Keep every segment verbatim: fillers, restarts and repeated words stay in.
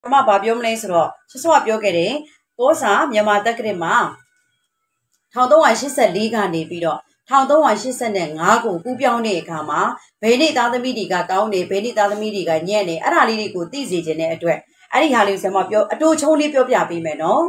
မဘာပြောမလဲဆိုတော့ဆွဆွပြောခဲ့တယ်ကောစာမြန်မာတက္ကသိုလ်မှာ၁၃၈၄ကနေပြီးတော့၁၃၈၅ကိုကူးပြောင်းတဲ့အခါမှာဘယ်နေ့သားသမီးတွေကကောင်းနေဘယ်နေ့သားသမီးတွေကညံ့နေအဲ့ဒါလေးတွေကိုသိစေခြင်းတဲ့အတွက်အဲ့ဒီဟာလေးဆရာမပြောအတူချုံးလေးပြောပြပေးမယ်နော်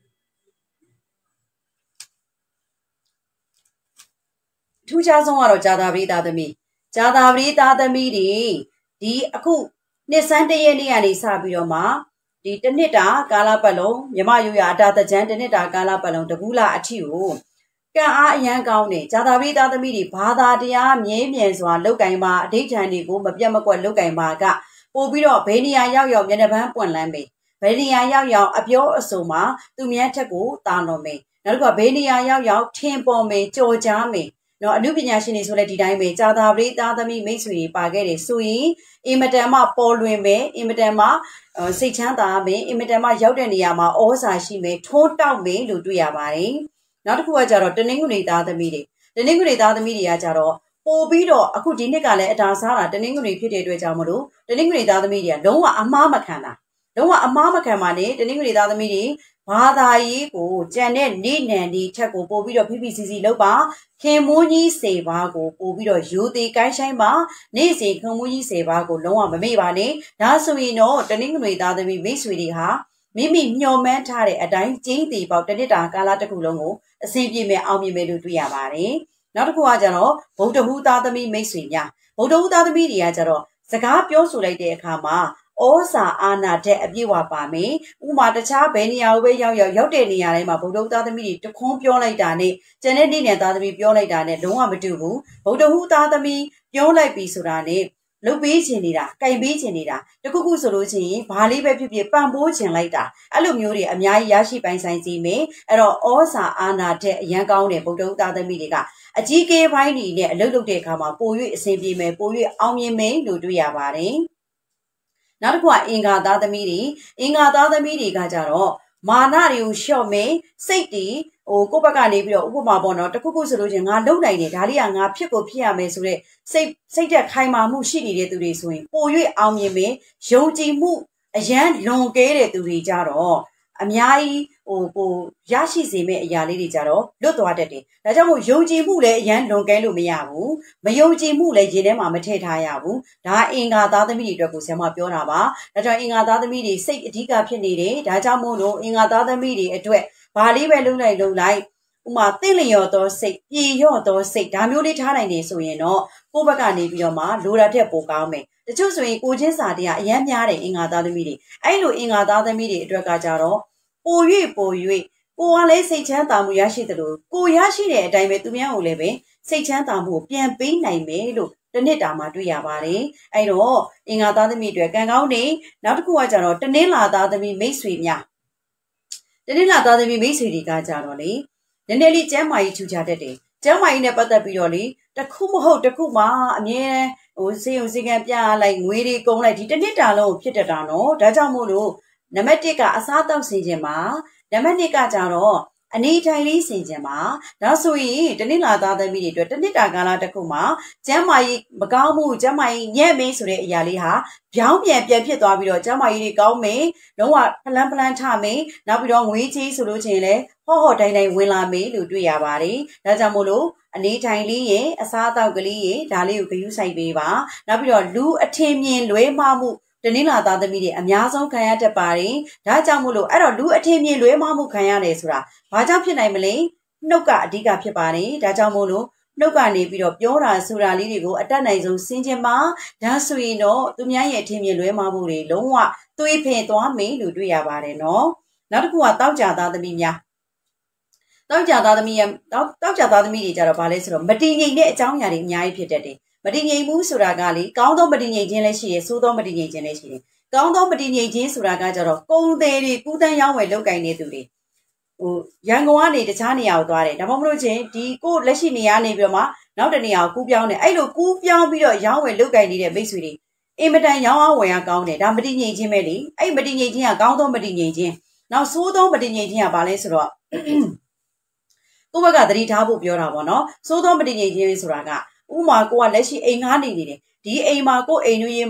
ထူးခြားဆုံးကတော့ဂျာတာပရိသားသမီးဂျာတာပရိသားသမီးတွေဒီအခုနှစ်စန်းတရက်နေ့ကနေစပြီးတော့မှဒီတနှစ်တာကာလပတ်လုံးမြမရိုးရအတာတကြံတနှစ်တာကာလပတ်လုံးတကူလာအထီကိုကံအားအရန်ကောင်းတယ်ဂျာတာပရိသားသမီးတွေဘာသာတရားမြဲမြံစွာလောက်ကင်ပါအဋိဌာန်တွေကိုမပြတ်မကွက်လောက်ကင်ပါကပို့ပြီးတော့ဘေးနေရာရောက်ရောက်မျက်နှာပန်းပွင့်လန်းမယ်ဘေးနေရာရောက်ရောက်အပြောအဆိုမှာသူမြတ်ထက်ကိုတာတော်မယ်နောက်တစ်ခါဘေးနေရာရောက်ရောက်ထင်ပေါ်မယ်ကြော်ကြားမယ်နော်အနုပညာရှင်တွေဆိုလဲဒီတိုင်းပဲဂျာတာပရိသားသမီးမိတ်ဆွေတွေပါခဲ့တယ်ဆိုရင်အင်မတန်မှပေါ်လွင်မယ်အင်မတန်မှစိတ်ချမ်းသာမယ်အင်မတန်မှရောက်တဲ့နေရာမှာဩဇာရှိမယ်ထိုးတောက်မယ်လို့တွေ့ရပါတယ်နောက်တစ်ခုကကြတော့တနင်္ဂနွေသားသမီးတွေတနင်္ဂနွေသားသမီးတွေကကြတော့ပို့ပြီးတော့အခုဒီနှစ်ကလည်းအတားစားတာတနင်္ဂနွေဖြစ်တဲ့အတွက်ကြောင့်မလို့တနင်္ဂနွေသားသမီးတွေကလုံးဝအမားမခံတာလုံးဝအမားမခံပါနဲ့တနင်္ဂနွေသားသမီးတွေဘာသာရေးကိုကြံတဲ့နေနံဒီထက်ကိုပို့ပြီးတော့ဖိဖိစီစီလောက်ပါခင်မိုးကြီးစေပါကိုပို့ပြီးတော့ယူသေးကိုင်းဆိုင်ပါနေ့စဉ်ခင်မိုးကြီးစေပါကိုလုံးဝမမေ့ပါနဲ့ဒါဆိုရင်တော့တနင်္ဂနွေသားသမီးမိတ်ဆွေတွေဟာမိမိမျှော်မှန်းထားတဲ့အတိုင်းကျင်းတီပေါက်တနစ်တာကာလတစ်ခုလုံးကိုအဆင်ပြေမဲ့အောင်မြင်မယ်လို့တွေ့ရပါတယ်နောက်တစ်ခုကကြတော့ဗုဒ္ဓဟူသားသမီးမိတ်ဆွေများဗုဒ္ဓဟူသားသမီးတွေကကြတော့စကားပြောဆိုလိုက်တဲ့အခါမှာဩဇာအာဏာတဲ့အပြည့်ဝပါမယ်ဥမာတခြားဘယ်နေရာကိုပဲရောက်ရောက်ရောက်တဲ့နေရာတိုင်းမှာဗုဒ္ဓဟူသားသမီးတွေတခွန်းပြောလိုက်တာနဲ့ကျန်တဲ့နေ့နဲ့သားသမီးပြောလိုက်တာနဲ့လုံးဝမတူဘူးဗုဒ္ဓဟူသားသမီးပြောလိုက်ပြီဆိုတာနဲ့လုတ်ပေးခြင်းနေတာ၊ကြိုင်ပေးခြင်းနေတာတခုခုဆိုလို့ချင်းဘာလေးပဲဖြစ်ဖြစ်ပံ့ပိုးခြင်းလိုက်တာအဲ့လိုမျိုးတွေအများကြီးရရှိပိုင်ဆိုင်စီမယ်အဲ့တော့ဩဇာအာဏာတဲ့အရန်ကောင်းတဲ့ဗုဒ္ဓဟူသားသမီးတွေကအကြီးကဲပိုင်းတွေနဲ့အလုပ်လုပ်တဲ့အခါမှာပို၍အဆင်ပြေမယ်ပို၍အောင်မြင်မယ်လို့တွေ့ရပါတယ်နောက်တစ်ခုကအင်္ဂါသားသမီးတွေအင်္ဂါသားသမီးတွေကကြတော့မာနတွေကိုလျှော့မယ်စိတ်တွေဟိုကိုယ့်ဘက်ကနေပြီးတော့ဥပမာပေါ့နော်တခုခုဆိုလို့ချင်းငါလုံနိုင်တယ်ဒါလေးကငါဖြစ်ကိုဖြစ်ရမယ်ဆိုတော့စိတ်စိတ်သက်ခိုင်မာမှုရှိနေတဲ့သူတွေဆိုရင်ပို၍အောင်မြင်မယ်ယုံကြည်မှုအရန်လွန်ကဲတဲ့သူတွေကြတော့အများကြီးဟိုကိုရရှိစေမယ့်အရာလေးတွေကြတော့လွတ်သွားတတ်တယ်။ဒါကြောင့်မို့ယုံကြည်မှုလည်းအရန်လွန်ကဲလို့မရဘူး။မယုံကြည်မှုလည်းရင်ထဲမှာမထည့်ထားရဘူး။ဒါအင်္ဂါသားသမီးတွေအတွက်ကိုဆရာမပြောတာပါ။ဒါကြောင့်အင်္ဂါသားသမီးတွေစိတ်အဓိကဖြစ်နေတယ်။ဒါကြောင့်မို့လို့အင်္ဂါသားသမီးတွေအတွက်ဘာလေးပဲလုံးလိုက်လုံးလိုက်ဥမာသင့်လျော်သောစိတ်ပြေလျော့သောစိတ်ဒါမျိုးလေးထားနိုင်နေဆိုရင်တော့ကိုယ့်ဘက်ကနေပြီးတော့မှလိုတာတဲ့ပိုကောင်းမယ်။တချို့ဆိုရင်ကိုချင်းစာတွေကအရန်များတယ်အင်္ဂါသားသမီးတွေ။အဲ့လိုအင်္ဂါသားသမီးတွေအတွက်ကကြတော့ပို၍ပို၍ကိုကလည်းစိတ်ချမ်းသာမှုရရှိတယ်လို့ကိုရရှိတဲ့အတိုင်းပဲသူများကိုလည်းပဲစိတ်ချမ်းသာမှုကိုပြန်ပေးနိုင်မယ်လို့တနစ်တာမှာတွေ့ရပါတယ်အဲ့တော့အင်္ဂါသားသမီးတွေကံကောင်းနေနောက်တစ်ခုကကြတော့တနင်္လာသားသမီးမိတ်ဆွေများတနင်္လာသားသမီးမိတ်ဆွေတွေကကြတော့လေနည်းနည်းလေးကျမ်းမာရေးထူကြတတ်တယ်ကျမ်းမာရေးနဲ့ပတ်သက်ပြီးတော့လေတခုမဟုတ်တခုမှအမြဲဟိုစေုံစေကံပြလိုက်ငွေတွေကုန်လိုက်ဒီတနစ်တာလုံးဖြစ်တတ်တာနော်ဒါကြောင့်မို့လို့နံပါတ်တစ်ကအစားတောက်ဆင်ခြင်းမှာနံပါတ်နှစ်ကကြတော့အနေထိုင်လေးဆင်ခြင်းမှာဒါဆိုရင်တနင်္လာသားသမီးတွေအတွက်တနစ်တာကာလတစ်ခုမှာကျမ်းမာရေးမကောင်းမှုကျမ်းမာရေးညံ့မင်းဆိုတဲ့အရာလေးဟာပြောင်းပြန်ပြန်ဖြစ်သွားပြီးတော့ကျမ်းမာရေးတွေကောင်းမယ်လုံးဝဖလန်းဖလန်းထမယ်နောက်ပြီးတော့ငွေချေးဆိုလို့ချင်းလဲဟော့ဟော့တိုင်းတိုင်းဝင်လာမယ်လို့တွေ့ရပါတယ်ဒါကြောင့်မို့လို့အနေထိုင်လေးရဲ့အစားအသောက်ကလေးရဲ့ဒါလေးကိုဂရုစိုက်ပေးပါနောက်ပြီးတော့လူအထင်မြင်လွဲမှားမှုတနင်္လာသားသမီးတွေအများဆုံးခံရတတ်ပါတယ်။ဒါကြောင့်မို့လို့အဲ့တော့လူအထင်မြင်လွဲမှားမှုခံရတယ်ဆိုတာဘာကြောင့်ဖြစ်နိုင်မလဲ။နှုတ်ကအဓိကဖြစ်ပါတယ်။ဒါကြောင့်မို့လို့နှုတ်ကနေပြီးတော့ပြောတာဆိုတာလေးတွေကိုအတတ်နိုင်ဆုံးစင်ကြင်ပါဒါဆိုရင်တော့သူများရဲ့အထင်မြင်လွဲမှားမှုတွေလုံးဝသွေးဖင်သွားမယ်လို့တွေ့ရပါတယ်နော်။နောက်တစ်ခုကတောက်ကြသားသမီးများတောက်ကြသားသမီးရဲ့တောက်တောက်ကြသားသမီးတွေကြတော့ဗာလဲဆိုတော့မတည်ငြိမ်တဲ့အကြောင်းအရာတွေအများကြီးဖြစ်တတ်တယ်မတည်ငြိမ်မှုဆိုတာကလေကောင်းသောမတည်ငြိမ်ခြင်းလည်းရှိတယ်ဆိုးသောမတည်ငြိမ်ခြင်းလည်းရှိတယ်ကောင်းသောမတည်ငြိမ်ခြင်းဆိုတာကကြတော့ကုံသေးတွေကူးတန်းရောင်းဝယ်လုပ်ကင်နေသူတွေဟိုရန်ကုန်ကနေတခြားနေရာကိုသွားတယ်ဒါမှမဟုတ်ချင်းဒီကိုလက်ရှိနေရာနေပြီးတော့မှနောက်တနေရာကိုကူးပြောင်းတယ်အဲ့လိုကူးပြောင်းပြီးတော့ရောင်းဝယ်လုပ်ကင်နေတဲ့မိတ်ဆွေတွေအင်မတန်ရောင်းအောင်ဝယ်ရကောင်းတယ်ဒါမတည်ငြိမ်ခြင်းပဲလေအဲ့မတည်ငြိမ်ခြင်းကကောင်းသောမတည်ငြိမ်ခြင်းနောက်ဆိုးသောမတည်ငြိမ်ခြင်းကဘာလဲဆိုတော့ကိုယ့်ဘက်ကသတိထားဖို့ပြောတာပေါ့နော်ဆိုးသောမတည်ငြိမ်ခြင်းဆိုတာကဥမာကိုကလက်ရှိအိမ်ငှားနေနေတယ်ဒီအိမ်မှာကိုအိမ်တွင်းမှာ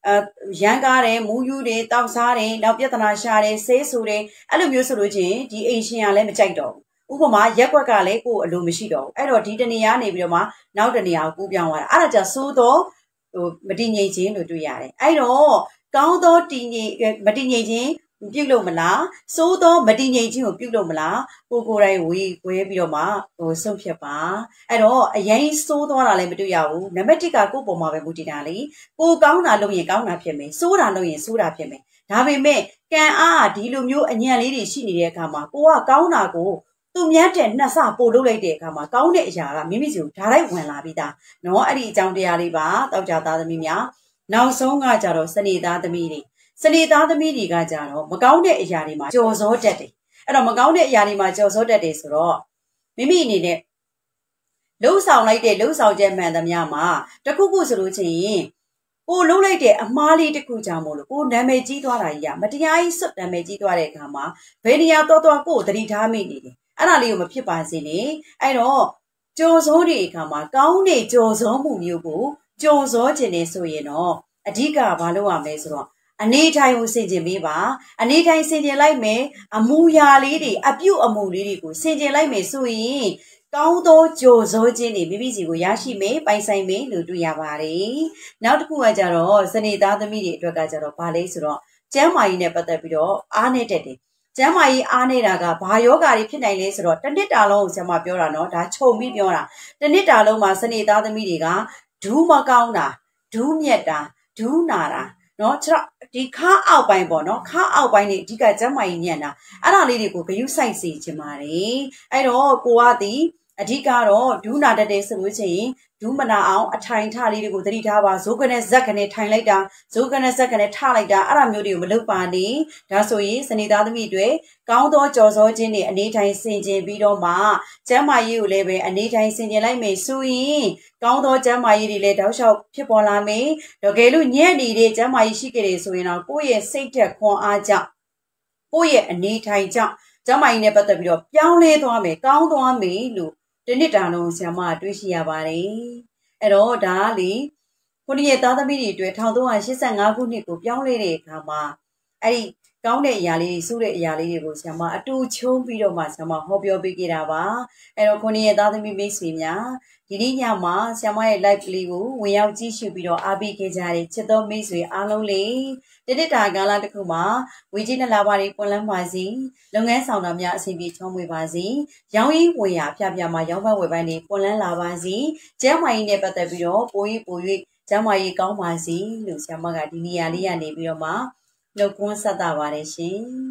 ရန်ကားတယ်မူးယူတယ်တောက်စားတယ်နောက်ပြဿနာရှာတယ်ဆေးဆူတယ်အဲ့လိုမျိုးဆိုလို့ချင်းဒီအိမ်ရှင်ကလည်းမကြိုက်တော့ဘူးဥပမာရက်ွက်ကလည်းကိုယ်အလိုမရှိတော့ဘူးအဲ့တော့ဒီတနေရာနေပြီးတော့မှနောက်တနေရာကိုကူးပြောင်းသွားတာအဲ့ဒါကြောင့်စိုးတော့ဟိုမတည်ငြိမ်ခြင်းလို့တွေ့ရတယ်အဲ့တော့ကောင်းသောတည်ငြိမ်မတည်ငြိမ်ခြင်းပြုတ်လို့မလားစိုးသောမတည်ငြိမ်ခြင်းကိုပြုတ်လို့မလားကိုကိုယ်တိုင်ဝေးကွဲပြီးတော့မှဟိုဆုံးဖြတ်ပါအဲ့တော့အရင်စိုးသွားတာလည်းမတွေ့ရဘူးနံပါတ်တစ်ကကိုယ့်ပုံမှာပဲမူတည်တာလေကိုကောင်းတာလုပ်ရင်ကောင်းတာဖြစ်မယ်စိုးတာလုပ်ရင်စိုးတာဖြစ်မယ်ဒါပေမဲ့ကံအားဒီလိုမျိုးအညံ့လေးတွေရှိနေတဲ့အခါမှာကိုကကောင်းတာကိုသူမြတ်တဲ့နှက်စပို့လုပ်လိုက်တဲ့အခါမှာကောင်းတဲ့အရာကမိမိစီကိုဓာတ်လိုက်ဝင်လာပြီးသားနော်အဲ့ဒီအကြောင်းတရားလေးပါတောက်ကြသားသမီးများနောက်ဆုံးကကြတော့စနေသားသမီးတွေစနေသားသမီးတွေကကြတော့မကောင်းတဲ့အရာတွေမှာကြော်စောတတ်တယ်အဲ့တော့မကောင်းတဲ့အရာတွေမှာကြော်စောတတ်တယ်ဆိုတော့မိမိအနေနဲ့လှုပ်ဆောင်လိုက်တဲ့လှုပ်ဆောင်ချက်မှန်သမျှမှာတခုခုဆိုလို့ချင်းကိုလှုပ်လိုက်တဲ့အမားလေးတစ်ခုကြောင့်မို့လို့ကိုနာမည်ကြီးသွားတာကြီးကမတရားကြီးစွတ်နာမည်ကြီးသွားတဲ့အခါမှာဘယ်နေရာတော့တော့ကိုသတိထားမိနေတယ်အဲ့ဒါလေးကိုမဖြစ်ပါစေနဲ့အဲ့တော့ကြော်စောတဲ့အခါမှာကောင်းတဲ့ကြော်စောမှုမျိုးကိုကြော်စောခြင်းနေဆိုရင်တော့အဓိကဘာလုပ်ရမလဲဆိုတော့အနေထိုင်ကိုဆင်ကျင်ပေးပါအနေထိုင်ဆင်ကျင်လိုက်မယ်အမူအရာလေးတွေအပြုတ်အမူလေးတွေကိုဆင်ကျင်လိုက်မယ်ဆိုရင်ကောင်းသောကြော်စောခြင်းတွေမိမိစီကိုရရှိမယ်ပိုင်ဆိုင်မယ်လို့တွေ့ရပါတယ်နောက်တစ်ခုကကြတော့စနေသားသမီးတွေအတွက်ကကြတော့ဘာလဲဆိုတော့ကျမ်းမာရေးနဲ့ပတ်သက်ပြီးတော့အားနေတတ်တယ်ကျမ်းမာရေးအားနေတာကဘာယောဂါတွေဖြစ်နိုင်လဲဆိုတော့တစ်နှစ်တာလုံးကိုဆရာမပြောတာနော်ဒါခြုံပြီးပြောတာတစ်နှစ်တာလုံးမှာစနေသားသမီးတွေကဒူးမကောင်းတာဒူးမြက်တာဒူးနာတာနော်ကျတော့ဒီခါအောက်ပိုင်းပေါ့နော်ခါအောက်ပိုင်းနေအဓိကကျမ်းမာရေးညံ့တာအဲ့ဒါလေးတွေကိုဂရုစိုက်စေချင်ပါတယ်အဲ့တော့ကိုကဒီအဓိကတော့ဒူးနာတတ်တဲ့ဆိုလို့ချင်းဒူးမနာအောင်အထိုင်ထလေးတွေကိုသတိထားပါဇိုးကနေဇက်ကနေထိုင်လိုက်တာဇိုးကနေဇက်ကနေထလိုက်တာအဲ့ဒါမျိုးတွေကိုမလုပ်ပါနဲ့ဒါဆိုရင်စနေသားသမီးတွေကောင်းသောကြော်စောခြင်းတွေအနေထိုင်ဆင်ခြင်ပြီးတော့မှကျမ်းမာရေးကိုလည်းပဲအနေထိုင်ဆင်ခြင်လိုက်မယ်ဆိုရင်ကောင်းသောကျမ်းမာရေးတွေလည်းတောက်လျှောက်ဖြစ်ပေါ်လာမယ်တကယ်လို့ညံ့နေတဲ့ကျမ်းမာရေးရှိကြတယ်ဆိုရင်တော့ကိုယ့်ရဲ့စိတ်ဓာတ်ခွန်အားကြောင့်ကိုယ့်ရဲ့အနေထိုင်ကြောင့်ကျမ်းမာရေးနဲ့ပတ်သက်ပြီးတော့ပြောင်းလဲသွားမယ်ကောင်းသွားမယ်လို့ဒီနှစ်တာလုံးဆရာမတွေ့ရှိရပါတယ်အဲ့တော့ဒါကလေခုနှစ်ရဲ့သားသမီးတွေအတွက်၁၃၈၅ခုနှစ်ကိုပြောင်းလဲတဲ့အခါမှာအဲ့ဒီကောင်းတဲ့အရာလေးတွေစိုးတဲ့အရာလေးတွေကိုဆရာမအတူချုံးပြီးတော့မှဆရာမဟောပြောပေးခဲ့တာပါအဲ့တော့ခုနှစ်ရဲ့သားသမီးမိတ်ဆွေများဒီနေ့ညမှာဆရာမရဲ့ live လေးကိုဝင်ရောက်ကြည့်ရှုပြီးတော့အားပေးခဲ့ကြတဲ့ချစ်တော်မိတ်ဆွေအားလုံးလေးဒီနေ့တာကာလတစ်ခုမှာဝေကြီးနှလာပါတွေပွင့်လန်းပါစေလုပ်ငန်းဆောင်တာများအဆင်ပြေချောမွေ့ပါစေရောင်းရင်းဝယ်ရဖျဖျမှာရောင်းပန်းဝယ်ပန်းတွေပွင့်လန်းလာပါစေကျမ်းမာရေးနဲ့ပတ်သက်ပြီးတော့ပို၍ပို၍ကျမ်းမာရေးကောင်းပါစေလို့ဆရာမကဒီနေရာလေးကနေပြီးတော့မှနှုတ်ခွန်းဆက်တာပါတယ်ရှင်